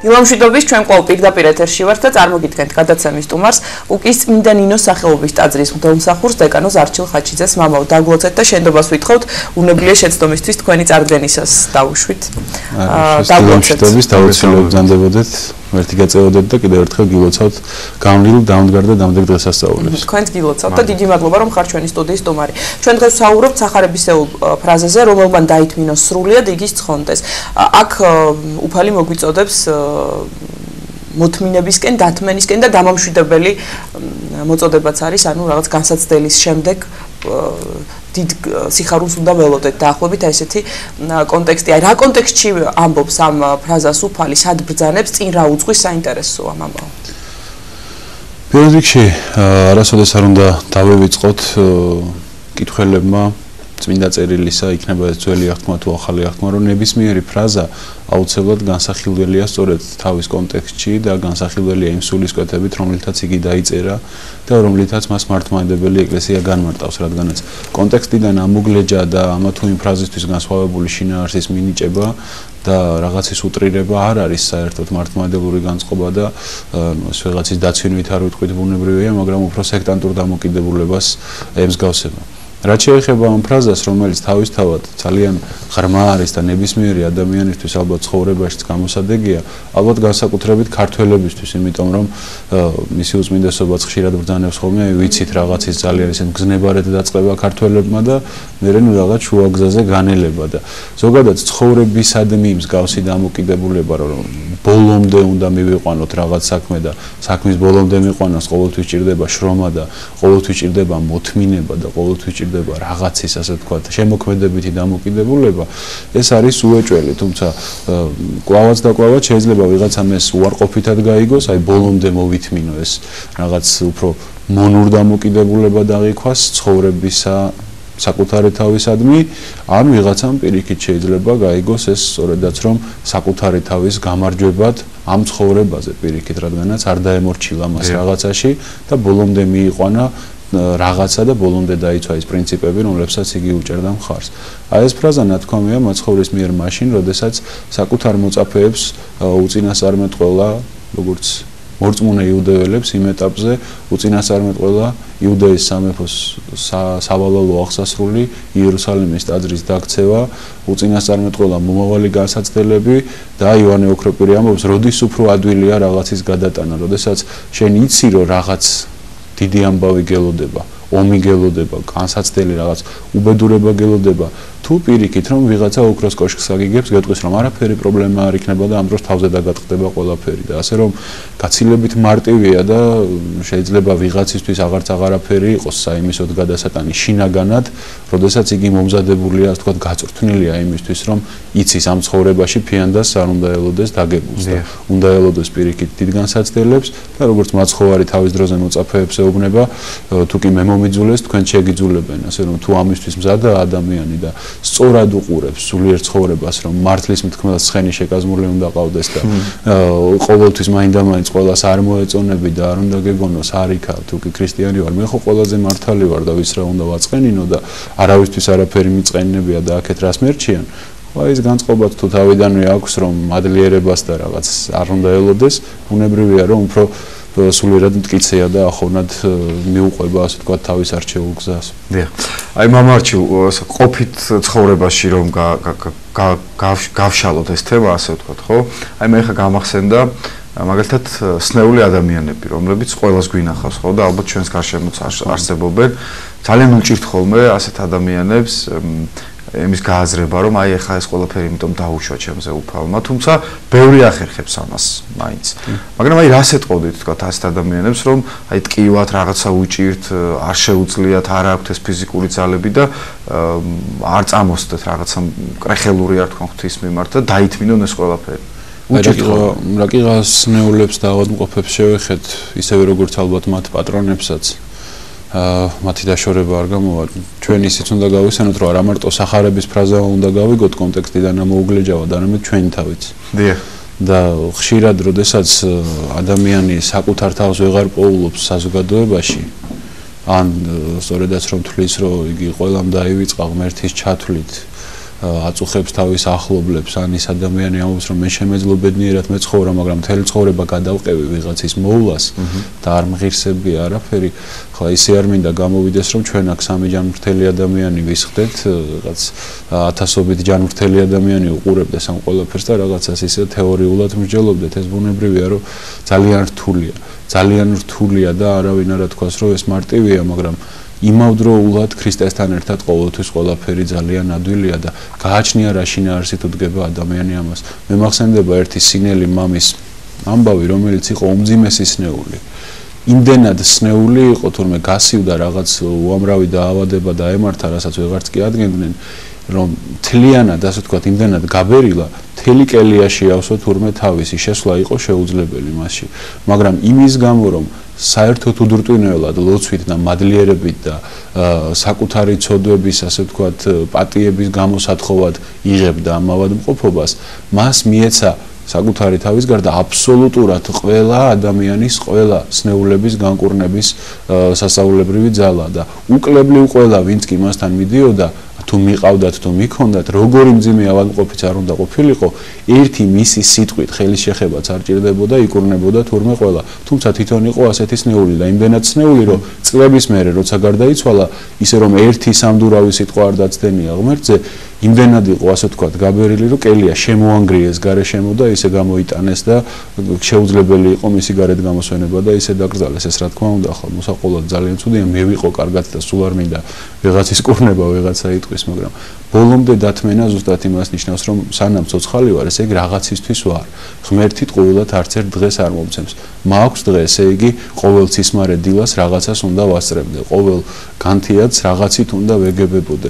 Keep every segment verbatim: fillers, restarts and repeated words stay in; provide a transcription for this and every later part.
ილამშვიდობის ჩვენ ყოველ პირდაპირ ეთერში ვართ და წარმოგიდგენთ გადაცემის სტუმარს კუკიის წმინდა ნინოს სახელობის ტაძრის მღვდელმსახურს დეკანოზ არჩილ ხაჩიძეს მამაო დაგლოცეთ და შენდობას ვითხოვთ უნებლიე შეცდომისთვის თქვენი წარდგენისას დავუშვით. დაგლოცეთ დავუცილებ ბრძანდებოდეთ ერთი გაწევოდეთ და კიდევ ერთხელ გილოცავთ გამლილ დამდგარ და დამდეგ დღესასწაულებს. თქვენც გილოცავთ და დიდი მადლობა რომ ხარ ჩვენი სტუდიის სტუმარი. ჩვენ დღეს ვსაუბრობთ სახარებისეულ ფრაზაზე რომელმან დაითმინოს სრულიად იგი ცხოვნდეს. აქ უფალი მოგვიწოდებს მოთმინებისკენ, დათმენისკენ და დამამშვიდებელი მოწოდებაც არის, ანუ რაღაც განსაცდელის შემდეგ დიდ სიხარულს უნდა ველოდეთ დაახლოებით ესეთი კონტექსტია. რა კონტექსტში ამბობს ამ ფრაზას უფალი, სად ბრძანებს, წინ რა უძღვის საინტერესოა მამაო? პირველ რიგში არასოდეს არ უნდა დავივიწყოთ კითხველებმა წმინდა წერილისა, იქნება ეს ძველი აღთქმა თუ ახალი აღთქმა, რომ ნებისმიერი ფრაზა აუცილებლად განსახილველია სწორედ თავის კონტექსტში და განსახილველია იმ სულისკვეთებით, რომლითაც იგი დაიწერა და რომლითაც მას მართლმადიდებელი ეკლესია განმარტავს, რადგანაც კონტექსტიდან ამოგლეჯა და ამა თუ იმ ფრაზისთვის განსხვავებული შინაარსის მინიჭება და რაღაცის უტრირება არ არის საერთოდ მართლმადიდებლური განწყობა და ეს ვიღაცის დაცვინვით არ ვიტყვით ბუნებრივია, მაგრამ უფრო სექტანტურ დამოკიდებულებას ემსგავსება. რაც შეეხება ამ ფრაზას, რომელიც თავისთავად ძალიან ღრმა არის და ნებისმიერი ადამიანისთვის ალბათ ცხოვრებაშიც გამოსადეგია, ალბათ განსაკუთრებით ქართველებისთვის, იმიტომ რომ მისი უწმინდესობაც ხშირად ბრძანებს ხოლმე, ვიცით რაღაცის ძალიან ისეთ მგზნებარედ დაწყება ქართველებმა და მერე ნუ რაღაც შუაგზაზე განელება და ზოგადად ცხოვრებისადმი მსგავსი დამოკიდებულება, რომ ბოლომდე უნდა მივიყვანოთ რაღაც საქმე და საქმის ბოლომდე მიყვანას ყოველთვის ჭირდება შრომა და ყოველთვის ჭირდება მოთმინება და ყოველთვის ჭირდება რაღაცის ასე ვთქვათ შემოქმედებითი დამოკიდებულება, ეს არის უეჭველი, თუმცა კვლავაც და კვლავაც შეიძლება ვიღაცამ ეს უარყოფითად გაიგოს, აი ბოლომდე მოვითმინო ეს რაღაც უფრო მონურ დამოკიდებულება დაღიქვას ცხოვრებისა საკუთარი თავისადმი, ან ვიღაცამ პირიქით შეიძლება გაიგოს ეს სწორედაც რომ საკუთარი თავის გამარჯვებად ამ ცხოვრებაზე პირიქით, რადგანაც არ დაემორჩილა მას რაღაცაში და ბოლომდე მიიყვანა რაღაცა და ბოლომდე დაიცვა ის პრინციპები, რომლებსაც იგი უჭერდა მხარს. აი ეს ფრაზა ნათქვამია მაცხოვრის მიერ მაშინ, როდესაც საკუთარ მოწაფეებს უწინასწარმეტყველა, როგორც მორწმუნე იუდეველებს იმ ეტაპზე უწინასწარმეტყველა იუდეის სამეფოს სავალალო აღსასრული იერუსალიმის ტაძრის დაქცევა, უწინასწარმეტყველა მომავალი განსაცდელები და იოანე ოქროპირი ამბობს, როდის უფრო ადვილია რაღაცის გადატანა, როდესაც შენ იცი რომ რაღაც დიდი ამბავი გელოდება, ომი გელოდება, განსაცდელი რაღაც უბედურება გელოდება, თუ პირიქით რომ ვიღაცა ოქროს კოშკს აგიგებს, გეტყვის რომ არაფერი პრობლემა არ იქნება და ამ დროს თავზე დაგატყდება ყველაფერი და ასე რომ გაცილებით მარტივია და შეიძლება ვიღაცისთვის აღარც აღარაფერი იყოს საიმისოდ გადასატანი შინაგანად, როდესაც იგი მომზადებულია, ასე ვთქვათ, გაწვრთნილია იმისთვის, რომ იცის ამ ცხოვრებაში ფიანდას არ უნდა ელოდეს დაგებულს და უნდა ელოდეს პირიქით დიდ განსაცდელებს და როგორც მაცხოვარი თავის დროზე მოწაფეებს ეუბნება, თუ კი მე მომიძულეს, თქვენ შეგიძულებენ, ასე რომ თუ ამისთვის მზადაა ადამიანი და სწორად უყურებს სულიერ ცხოვრებას, რომ მართლის მთქმელს ცხენი შეკაზმული უნდა ყავდეს და ყოველთვის მაინდა-მაინც ყველას არ მოეწონები და არ უნდა გეგონოს არ იქა, თუ კი ქრისტიანი ვარ, მე ხო ყველაზე მართალი ვარ და ვის რა უნდა ვაწყენინო და არავისთვის არაფერი მიწყენინებია და აქეთ რას მერჩიან. აი ეს განწყობაც თუ თავიდანვე აქვს, რომ მადლიერებას და რაღაც არ უნდა ელოდეს, ბუნებრივია რომ უფრო სულიერად მტკიცეა და ახოვნად მიუყვება, ასე ვთქვათ, თავის არჩეულ გზას. დიახ. აი მამა არჩილ, ყოფით ცხოვრებაში რომ გავშალოთ ეს თემა, ასე ვთქვათ, ხო? აი მე ხა გამახსენდა მაგალითად სნეული ადამიანები, რომლებიც ყველას გვინახავს, ხო? და ალბათ ჩვენს გარშემოც არსებობენ. ძალიან უჭირთ ხოლმე ასეთ ადამიანებს იმის გააზრება, რომ აი ეხა ეს ყველაფერი იმიტომ დაუშვა ჩემზე უფალმა, თუმცა ბევრი ახერხებს ამას მაინც. მაგრამ აი რას ეტყოდით, თქვათ, ასეთ ადამიანებს, რომ აი ტკივათ რაღაცა უჭირთ, არ შეუძლიათ, არ აქვთ ეს ფიზიკური ძალები და არ წამოსდეთ რაღაცა კრეხელური არ თქვა ღვთის მიმართ და დაითმინონ ეს ყველაფერი. უჭირთ რა კი სნეულებს და ავადმყოფებს შევეხეთ, ისევე როგორც ალბათ მათ პატრონებსაც. მათი დაშორება არ გამოვა. ჩვენ ისიც უნდა გავიხსენოთ, რომ არა მარტო სახარების ფრაზა უნდა გავიგოთ კონტექსტიდან ამოუგლეჯავად, არამედ ჩვენი თავიც. დიახ. და ხშირად, როდესაც ადამიანი საკუთარ თავს ვეღარ პოულობს საზოგადოებაში, ან სწორედაც რომ თვლის, რომ იგი ყველამ დაივიწყა ღმერთის ჩათვლით, აწუხებს თავის ახლობლებს, ან ის ადამიანი ამბობს, რომ მე შემეძლო ბედნიერად მეცხოვრა, მაგრამ მთელი ცხოვრება გადავყევი ვიღაცის მოვლას და არ მღირსებია არაფერი. ხლა ისე არ მინდა გამოვიდეს, რომ ჩვენ აქ სამი ჯანმრთელი ადამიანი ვისხდეთ, რაღაც ათასობით ჯანმრთელი ადამიანი უყურებდეს ამ ყველაფერს და რაღაცას ისე თეორიულად მსჯელობდეთ. ეს ბუნებრივია, რომ ძალიან რთულია. ძალიან რთულია და არავინ არ თქვას, რომ ეს მარტივია, მაგრამ იმავდროულად ქრისტესთან ერთად ყოველთვის ყველაფერი ძალიან ადვილია და გააჩნია რა შინაარსით უდგება ადამიანი ამას. მე მახსენდება ერთი სინელი მამის ამბავი, რომელიც იყო უმძიმესი სნეული. იმდენად სნეული იყო, თურმე გასივდა რაღაც უამრავი დაავადება და ემართა, რასაც ვეღარც კი ადგენდნენ, რომ თლიანად, ასე ვთქვათ, იმდენად გაბერილა, მთელი კელიაში ავსო თურმე თავისი შესვლა იყო შეუძლებელი მასში. მაგრამ იმის გამო, რომ საერთოდ უდრტვინველად ლოცვით და მადლიერებით და საკუთარი ცოდვების, ასე ვთქვათ, პატიების გამოსათხოვად იღებდა ამ ავადმყოფობას, მას მიეცა საკუთარი თავის გარდა აბსოლუტურად ყველა ადამიანის, ყველა სნეულების განკურნების სასწაულებრივი ძალა და უკლებლივ ყველა, ვინც კი მასთან მიდიოდა, თუ მიყავდათ, თუ მიქონდათ, როგორი მძიმე ავადმყოფიც არ უნდა ყოფილიყო, ერთი მისი სიტყვით ხელის შეხებაც არ ჭირდებოდა, იკურნებოდა თურმე ყველა. თუმცა თვითონ იყო ასეთი სნეული და იმდენად სნეული, რომ წლების მერე როცა გარდაიცვალა, ისე რომ ერთი სამდურავი სიტყვა არ დაცდენია ღმერთზე, იმდენად იყო, ასე ვთქვათ, გაბერილი, რომ კელია შემოანგრიეს გარეშემო და ისე გამოიტანეს და შეუძლებელი იყო მისი გარეთ გამოსვენება და ისე დაკრძალეს. ეს რა თქმა უნდა, ახლა მოსაყოლად ძალიან ცუდია, მე ვიყო კარგად და სულ არ მინდა ვიღაცის კურნება, ვიღაცა იტყვის, მაგრამ ბოლომდე დათმენა ზუსტად იმას ნიშნავს, რომ სანამ ცოცხალი ვარ, ესე იგი რაღაცისთვის ვარ. ღმერთით ყოველდღე არც ერთ დღეს არ მომცემს. მაქვს დღე, ესე იგი ყოველ ცისმარე დილას რაღაცას უნდა ვასწრებდე, ყოველ განთიადს რაღაცით უნდა ვეგებებოდე.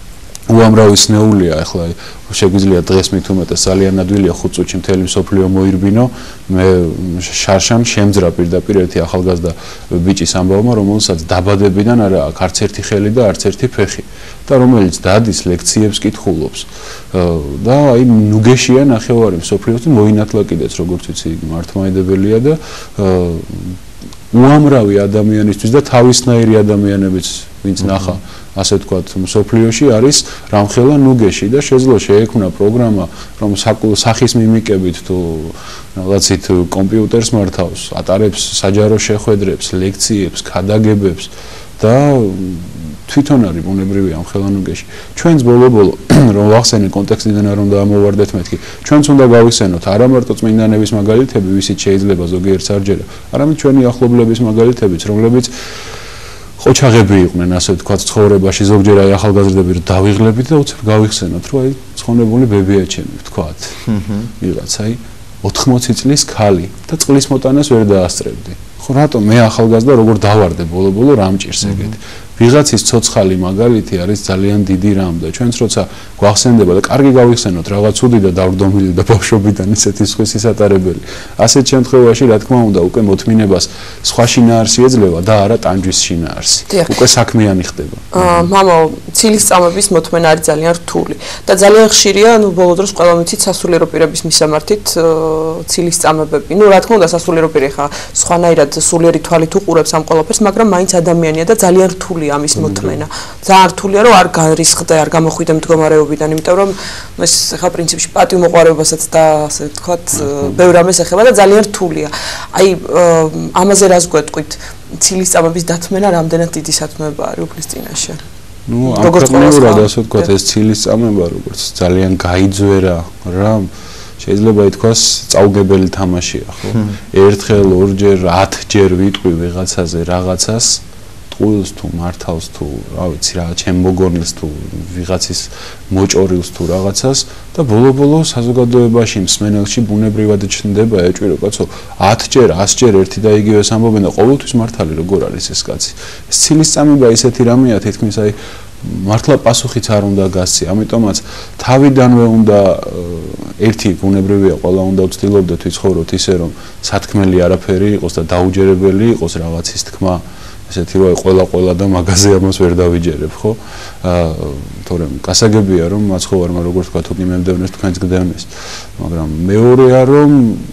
უამრავი სნეულია, ახლა შეგვიძლია დღეს მით უმეტეს ძალიან ადვილია ხუთ წუთში მთელი მსოფლიო მოირბინო. მე შარშან შემძრა პირდაპირ ერთი ახალგაზრდა ბიჭის ამბავმა, რომელსაც დაბადებიდან არ აქვს არც ერთი ხელი და არც ერთი ფეხი და რომელიც დადის ლექციებს კითხულობს და აი ნუგეშია ნახევარი მსოფლიოს მოინათლა კიდეც, როგორც ვიცი, მართლმადიდებელია და უამრავი ადამიანისთვის და თავისნაირი ადამიანებიც, ვინც ნახა ასე ვთქვათ, მსოფლიოში არის რამხელა ნუგეში და შეძლო შეექმნა პროგრამა, რომ სახის მიმიკებით თუ რაღაცით კომპიუტერს მართავს, ატარებს საჯარო შეხვედრებს, ლექციებს, ქადაგებებს და თვითონ არის ბუნებრივია ამხელა ნუგეში. ჩვენს ბოლო-ბოლო რომ ვახსენე კონტექსტიდან არ უნდა ამოვარდეთ მეთქი. ჩვენც უნდა გავიხსენოთ არა მარტო წმინდანების მაგალითები, ვისით შეიძლება ზოგიერთ სარჯერა, არამედ ჩვენი ახლობლების მაგალითებიც, რომლებიც ყოჩაღები იყვნენ, ასე ვთქვათ, ცხოვრებაში, ზოგჯერ აი ახალგაზრდები რომ დავიღლებით და უცებ გავიხსენოთ, რომ აი ცხოვნებული ბებია ჩემი, ვთქვათ. ვიღაც აი ოთხმოცი წლის ქალი და წყლის მოტანას ვერ დაასწრებდი. ხო, რატომ მე ახალგაზრდა როგორ დავარდე ბოლო-ბოლო რამ ჭირს ეგეთი. ვიღაცის ცოცხალი მაგალითი არის ძალიან დიდი რამ და ჩვენც როცა გვახსენდება და კარგი გავიხსენოთ რაღაც ცუდი და დავრდომილი და ბავშვობიდან ისეთი სხვისი სატარებელი. ასეთ შემთხვევაში რა თქმა უნდა უკვე მოთმინებას სხვა შინაარსი ეძლევა და არა ტანჯვის შინაარსი. უკვე საქმიანი ხდება. მამო, ცილის წამების მოთმენა არის ძალიან რთული და ძალიან ხშირია, ნუ ბოლო დროს ყველა ვიცით სასულიერო პირების მისამართით ცილის წამებები. ნუ რა თქმა უნდა სასულიერო პირი ხა სხვანაირად სულიერი თვალით უყურებს ამ ყველაფერს, მაგრამ მაინც ადამიანია და ძალიან რთულია ამის მოთმენა. ძალიან რთულია, რომ არ გარისხდე, არ გამოხვიდე მდგომარეობიდან, იმიტომ რომ ეს ხა პრინციპში პატივმოყვარეობასაც და ასე ვთქვათ, ბევრ რამეს ეხება და ძალიან რთულია. აი ამაზე რას გვეტყვით? ცილის წამების დათმენა რამდენად დიდი სათნოება არის უფლის წინაშე? ნუ აკრეფნეურად ასე ვთქვათ, ეს ცილის წამება როგორც ძალიან გაიძვერა რამ შეიძლება ითქვას წაუგებელი თამაშია, ხო? ერთხელ, ორჯერ, ათჯერ ვიტყვი ვიღაცაზე რაღაცას, ტყუილს თუ მართავს თუ, რა ვიცი რა, ჩემ მოგონილს თუ ვიღაცის მოჭორილს თუ რაღაცას და ბოლო-ბოლო საზოგადოებაში მსმენელში ბუნებრივად ჩნდება ეჭვი, კაცო, ათჯერ, ასჯერ ერთი და იგივეს ამბობენ და ყოველთვის მართალი როგორ არის ეს კაცი. ეს ცილის წამება ისეთი რამეა, თითქმის აი მართლა პასუხიც არ უნდა გასცი, ამიტომაც თავიდანვე უნდა ერთი ბუნებრივია, ყველა უნდა ვცდილობდეთ ვიცხოვროთ ისე, რომ სათქმელი არაფერი იყოს და დაუჯერებელი იყოს რაღაცის თქმა. ესეთი რომ ყველა-ყველა და მაგაზე ამას ვერ დავიჯერებ, ხო? აა, თორემ გასაგებია რომ მაცხოვარმა როგორც თქვა თუ იმემდევნეს თქვენს გდევნეს, მაგრამ მეორეა რომ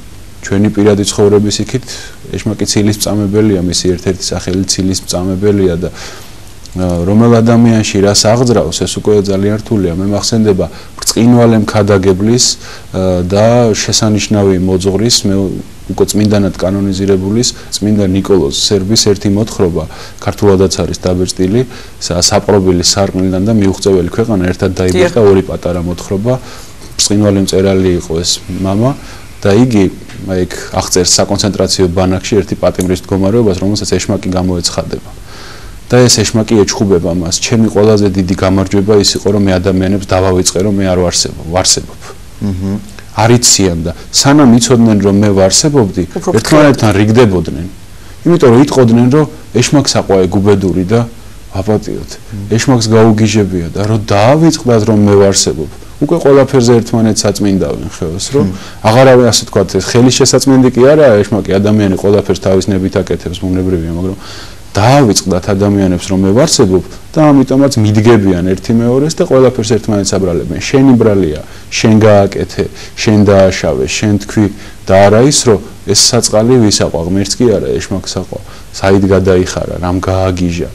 ჩვენი პირადი ცხოვრების იქით ეშმაკი ცილის მწამებელია, მისი ერთ-ერთი სახელი ცილის მწამებელია და რომელ ადამიანში რას აღძრავს, ეს უკვე ძალიან რთულია. მე მახსენდება ბრწყინვალე მქადაგებლის და შესანიშნავი მოძღვრის, მე უკვე წმინდანად კანონიზირებულის წმინდა ნიკოლოზ სერბის ერთი მოთხრობა, ქართულადაც არის დაბეჭდილი, საპყრობილი სარკმლიდან და მიუღწეველი ქვეყანა ერთად დაიბეჭდა ორი პატარა მოთხრობა. ბრწყინვალე მწერალი იყო ეს მამა და იგი აი ეგ აღწერს საკონცენტრაციო ბანაკში ერთი პატიმრის მდგომარეობას, რომელსაც ეშმაკი გამოეცხადება. და ეს ეშმაკი ეჩხუბება მას. ჩემი ყველაზე დიდი გამარჯვება ის იყო, რომ მე ადამიანებს დავავიწყე, რომ მე არ ვარსებობ, ვარსებობ. აჰა. არიციან და სანამ იცოდნენ, რომ მე ვარსებობდი, ერთმანეთთან რიგდებოდნენ. იმიტომ რომ იტყოდნენ, რომ ეშმაკს აყვაე გუბედური და აპატიოთ. ეშმაკს გაუგიჟებია და რომ დაავიწყდათ, რომ მე ვარსებობ. უკვე ყველაფერზე ერთმანეთს აწმინდავენ ხელს, რომ აღარავე ასე თქვათ, ხელის შესაწმინდი კი არაა, ეშმაკი ადამიანი ყველაფერს თავის ნებით აკეთებს, ბუნებრივია, მაგრამ დაავიწყდათ ადამიანებს, რომ მე ვარსებობ და ამიტომაც მიდგებიან ერთი მეორეს და ყველაფერს ერთმანეთს აბრალებენ. შენი ბრალია, შენ გააკეთე, შენ დააშავე, შენ თქვი და არა ის, რომ ეს საწყალი ვის აყვა, ღმერთს კი არა, ეშმაკს აყვა, საით გადაიხარა, რამ გააგიჟა.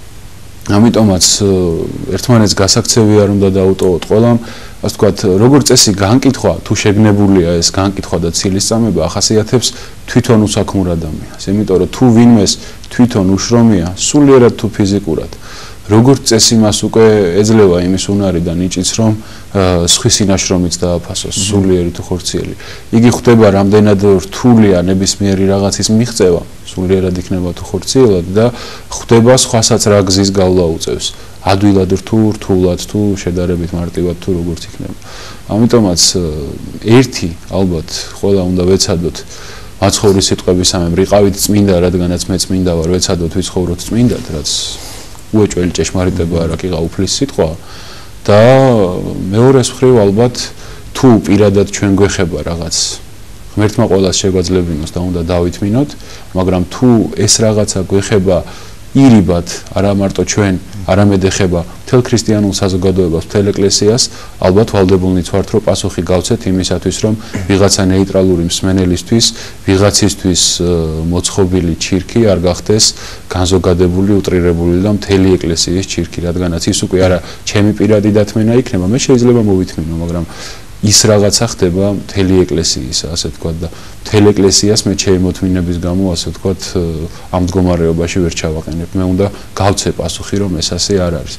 ამიტომაც ერთმანეთს გასაქცევი არ უნდა დაუტოვოთ ყველამ, ასე ვთქვათ, როგორც წესი განკითხვა, თუ შეგნებულია ეს განკითხვა და ცილისწამება ახასიათებს თვითონ უსაქმურ ადამიანს. იმიტომ რომ თუ ვინმეს თვითონ უშრომია, სულიერად თუ ფიზიკურად, როგორც წესი მას უკვე ეძლევა იმის უნარი და ნიჭიც, რომ სხვის ინაშრომიც დააფასოს, სულიერი თუ ხორციელი. იგი ხვდება რამდენად რთულია ნებისმიერი რაღაცის მიღწევა, სულიერად იქნება თუ ხორციელად და ხვდება სხვასაც რა გზის გავლა უწევს. ადვილად რთულ, რთულად თუ შედარებით მარტივად თუ როგორც იქნება. ამიტომაც ერთი ალბათ ყველა უნდა ვეცადოთ მაცხოვრის სიტყვებისამე რიყავით წმინდა, რადგანაც მე წმინდა ვარ, ვეცადოთ ვიცხოვროთ წმინდად, რაც უეჭველი ჭეშმარიტება არა კი გაუფლის სიტყვა და მეორეს მხრივ ალბათ თუ პირადად ჩვენ გვეხება რაღაც ღმერთმა ყველას შეგვაძლებინოს და უნდა დავითმინოთ, მაგრამ თუ ეს რაღაცა გვეხება ირიბად, არა მარტო ჩვენ, არამედ ეხება მთელ ქრისტიანულ საზოგადოებას, მთელ ეკლესიას, ალბათ ვალდებულნიც ვართ, რომ პასუხი გავცეთ იმისათვის, რომ ვიღაცა ნეიტრალური მსმენელისთვის, ვიღაცისთვის მოწყობილი ჩირქი არ გახდეს განზოგადებული, უტრირებული და მთელი ეკლესიის ჩირქი, რადგანაც ის უკვე არა ჩემი პირადი დათმენა იქნება, მე შეიძლება მოვითმინო, მაგრამ ის რაღაცა ხდება მთელი ეკლესიის, ასე ვთქვათ და მთელი ეკლესიას მე ჩემი მოთმინების გამო, ასე ვთქვათ, ამ მდგომარეობაში ვერ ჩავაყენებ. მე უნდა გავცე პასუხი, რომ ეს ასე არ არის.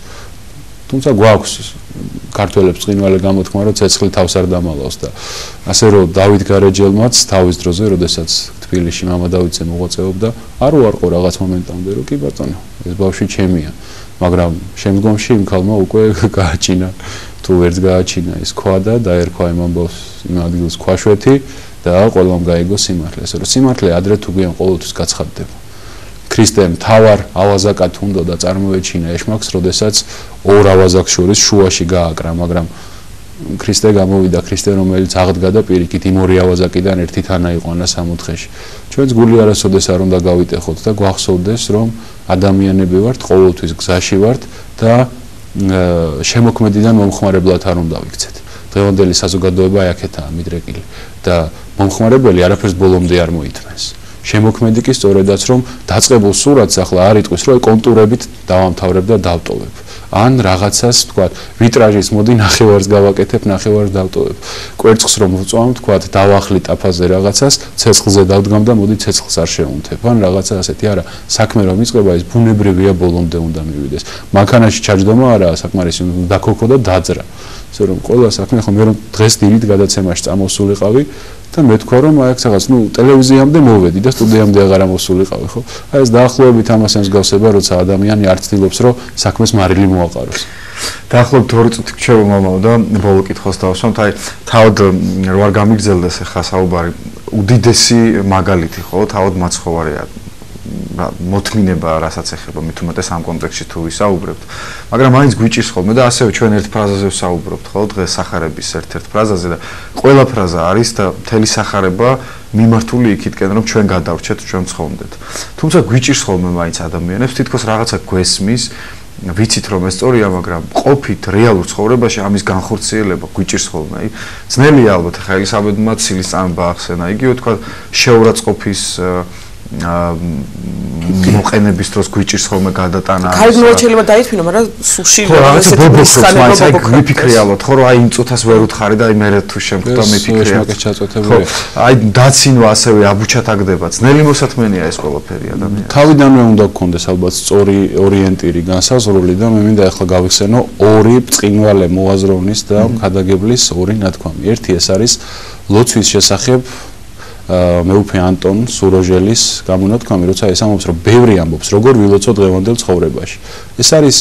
თუმცა გვაქვს ქართველებს წინვალე გამოთქმა, რომ ცეცხლი თავს არ დამალავს და ასე რომ დავით გარეჯელმაც თავის დროზე, როდესაც თბილისში მამა დავითზე მოღვაწეობდა, არ უარყო რაღაც მომენტამდე, რომ კი ბატონო, ეს ბავშვი ჩემია, მაგრამ შემდგომში იმ ქალმა უკვე გააჩინა თუ ვერც გააჩინა ის ქვა და დაერქვა იმ ამბავს იმ ადგილს ქვაშვეთი და ყველამ გაიგო სიმართლე. ასე რომ სიმართლე ადრე თუ გვიან ყოველთვის გაცხადდება. ქრისტემ თავარ ავაზაკად უნდა და წარმოეჩინა ეშმაკს, როდესაც ორ ავაზაკს შორის შუაში გააკრა, მაგრამ ქრისტე გამოვიდა, ქრისტე რომელიც აღდგა და პირიქით იმ ორი ავაზაკიდან ერთი თანა იყვანა სამოთხეში. ჩვენც გული არასოდეს არ უნდა გავიტეხოთ და გვახსოვდეს, რომ ადამიანები ვართ, ყოველთვის გზაში ვართ და შემოქმედიდან მომხმარებლად არ უნდა ვიქცეთ. დღევანდელი საზოგადოება აი აქეთაა მიდრეკილი და მომხმარებელი არაფერს ბოლომდე არ მოითმენს. შემოქმედი კი სწორედაც რომ დაწყებულ სურათს ახლა არ იტყვის, რომ კონტურებით დავამთავრებ და დავტოვებ. ან რაღაცას, თქვათ, ვიტრაჟის მოდი ნახევარს გავაკეთებ, ნახევარს დავტოვებ. კვერცხს რომ ვწვავ, თქვათ, დავახლი ტაფაზე რაღაცას, ცეცხლზე დავდგამ და მოდი ცეცხლს არ შევუნთებ. ან რაღაცა ასეთი, არა, საქმე რომ იწყება, ის ბუნებრივია ბოლომდე უნდა მივიდეს. მანქანაში ჩაჯდომა არაა საკმარისი, დაქოქო და დაძრა. ასე რომ ყველა საქმე ხო მე რომ დღეს დილით გადაცემაში წამოსულიყავი და მე თქვა რომ აი აქ რაღაც ნუ ტელევიზიამდე მოვედი და სტუდიამდე აღარ ამოსულიყავი ხო აი ეს დაახლოებით ამას ემსგავსება როცა ადამიანი არ ცდილობს რომ საქმეს მარილი მოაყაროს დაახლოებით ორი წუთი გრჩევა მომავალ და ბოლო კითხვას დავსვამთ აი თავად რო არ გამიგზელდეს ახლა საუბარი უდიდესი მაგალითი ხო თავად მაცხოვარია მოთმინება რასაც ეხება მით უმეტეს ამ კონტექსტში თუ ვისაუბრებთ მაგრამ მაინც გვიჭირს ხოლმე და ასევე ჩვენ ერთ ფრაზაზე ვსაუბრობთ ხო დღეს სახარების ერთ-ერთ ფრაზაზე და ყველა ფრაზა არის და მთელი სახარება მიმართული იქითკენ რომ ჩვენ გადავრჩეთ ჩვენ ცხოვნდეთ თუმცა გვიჭირს ხოლმე მაინც ადამიანებს თითქოს რაღაცა გვესმის ვიცით რომ ეს სწორია მაგრამ ყოფით რეალურ ცხოვრებაში ამის განხორციელება გვიჭირს ხოლმე აი ძნელია ალბათ ხა ელისაბედმა ცილის წამება ახსენა იგივე თქვა შეურაცხყოფის მოყენების დროს გვიჭირს ხოლმე გადატანა. ქალბნულად შეიძლება დაითმინო, მაგრამ სულში ესეთი ბობოქროც აი გვიფიქრიალოთ, ხო, აი იმ წუთას ვერ უთხარი და აი მე თუ შემკვდა მიფიქრია. ხო, აი დაცინვა ასევე აბუჩათაგდება. ძნელი მოსათმენია ეს ყველაფერი ადამიანი. თავიდანვე უნდა გქონდეს ალბათ სწორი ორიენტირი, განსაზღვრული და მე მინდა ახლა გავიხსენო ორი ბრწყინვალე მოაზროვნის და ქადაგებლის ორი ნათქვამი. ერთი ეს არის ლოცვის შესახებ მეუფე ანტონ სუროჟელის გამონათქვამი, როცა ეს ამბობს, რომ ბევრი ამბობს, როგორ ვილოცო დღევანდელ ცხოვრებაში. ეს არის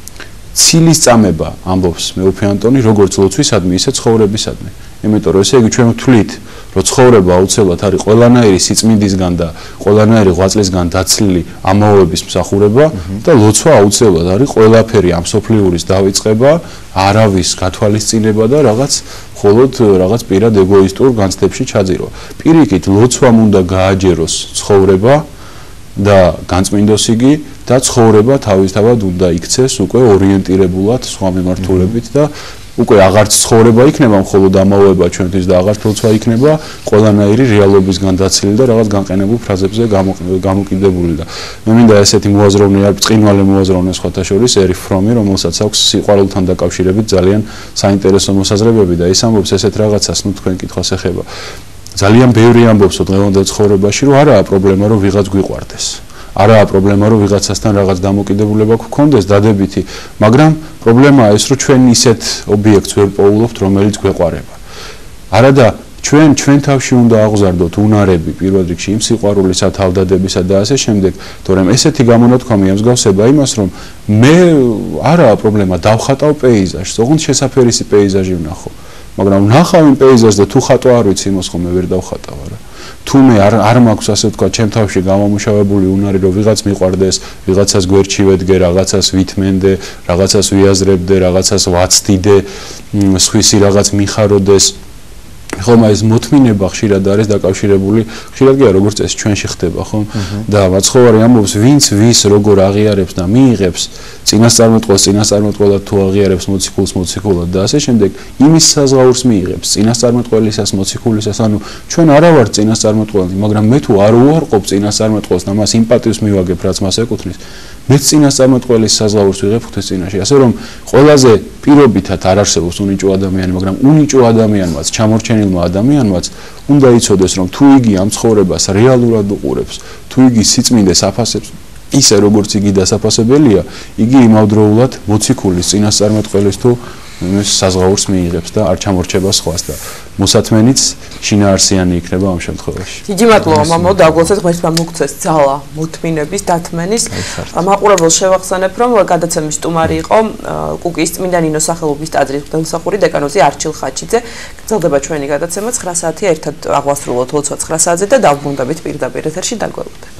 ცილის წამება, ამბობს მეუფე ანტონი, როგორც ლოცვისადმი, ისე ცხოვრებისადმი. იმიტომ რომ ესე იგი ჩვენ ვთვლით, რომ ცხოვრება აუცილებლად არის ყველანაირი სიწმინდისგან და ყველანაირი ღვაწლისგან დაცლილი ამაოების მსახურება და ლოცვა აუცილებლად არის ყველაფერი ამ სოფლიურის დავიწყება, არავის გათვალისწინება და რაღაც მხოლოდ რაღაც პირად ეგოისტურ განცდებში ჩაძირვა. პირიქით, ლოცვამ უნდა გააჯეროს ცხოვრება და განწმინდოს იგი და ცხოვრება თავისთავად უნდა იქცეს უკვე ორიენტირებულად სხვა მიმართულებით და უკვე აღარც ცხოვრება იქნება მხოლოდ ამაოება ჩვენთვის და აღარც ლოცვა იქნება ყველანაირი რეალობისგან დაცლილი და რაღაც განყენებულ ფრაზებზე გამოკიდებული და მე მინდა ესეთი მოაზროვნე არ ბრწყინვალე მოაზროვნე სხვათა შორის ერი ფრომი, რომელსაც აქვს სიყვარულთან დაკავშირებით ძალიან საინტერესო მოსაზრებები და ის ამბობს ესეთ რაღაცას, ნუ თქვენ კითხვას ეხება. ძალიან ბევრი ამბობსო დღევანდელ ცხოვრებაში, რომ არაა პრობლემა, რომ ვიღაც გვიყვარდეს. არაა პრობლემა, რომ ვიღაცასთან რაღაც დამოკიდებულება გქონდეს დადებითი, მაგრამ პრობლემაა ის, რომ ჩვენ ისეთ ობიექტს ვერ პოულობთ, რომელიც გვეყვარება. არადა ჩვენ ჩვენ თავში უნდა აღზარდოთ უნარები პირველ რიგში იმ სიყვარულისა, თავდადებისა და ასე შემდეგ, თორემ ესეთი გამონათქვამი ემსგავსება იმას, რომ მე არაა პრობლემა დავხატავ პეიზაჟს, ოღონდ შესაფერისი პეიზაჟი ვნახო, მაგრამ ვნახავ იმ პეიზაჟს და თუ ხატვა არ ვიცი იმას ხომ მე ვერ დავხატავ არა. თუ მე არ არ მაქვს ასე ვთქვა ჩემ თავში გამომუშავებული უნარი რომ ვიღაც მიყვარდეს, ვიღაცას გვერდში ვედგე, რაღაცას ვითმენდე, რაღაცას ვიაზრებდე, რაღაცას ვაცდიდე, სხვისი რაღაც მიხაროდეს. ხომ ეს მოთმინება ხშირად არის დაკავშირებული, ხშირად კი არა, როგორც წესი ჩვენში ხდება, ხომ? და მაცხოვარი ამბობს, ვინც ვის როგორ აღიარებს და მიიღებს წინასწარმეტყველს წინასწარმეტყველად თუ აღიარებს მოციქულს მოციქულად და ასე შემდეგ, იმის საზღაურს მიიღებს წინასწარმეტყველისას მოციქულისას, ანუ ჩვენ არა ვართ წინასწარმეტყველები, მაგრამ მე თუ არ უარყოფ წინასწარმეტყველს და მას იმპატივს მივაგებ, რაც მას ეკუთვნის, მეც წინასწარმეტყველის საზღაურს ვიღებ ღვთის წინაშე, ასე რომ ყველაზე პირობითად არ არსებობს უნიჭო ადამიანი, მაგრამ უნიჭო ადამიანმაც, ჩამორჩენილმა ადამიანმაც უნდა იცოდეს, რომ თუ იგი ამ ცხოვრებას რეალურად უყურებს, თუ იგი სიწმინდეს აფასებს ისე როგორც იგი დასაფასებელია, იგი იმავდროულად მოციქულის წინასწარმეტყველის თუ იმის საზღაურს მიიღებს და არ ჩამორჩება სხვას და მოსათმენიც შინაარსიანი იქნება ამ შემთხვევაში. დიდი მადლობა მამო, დაგვალცეთ ღმერთმა მოგცეს ძალა მოთმინების დათმენის. მაყურებელს შევახსენებ, რომ გადაცემის სტუმარი იყო კუკიის წმინდა ნინოს სახელობის ტაძრის მღვდელმსახური დეკანოზი არჩილ ხაჩიძე. გრძელდება ჩვენი გადაცემა ცხრა საათი ერთად აღვასრულოთ ოცდაცხრა საათზე და დავბრუნდებით პირდაპირ ეთერში დაგველოდებით.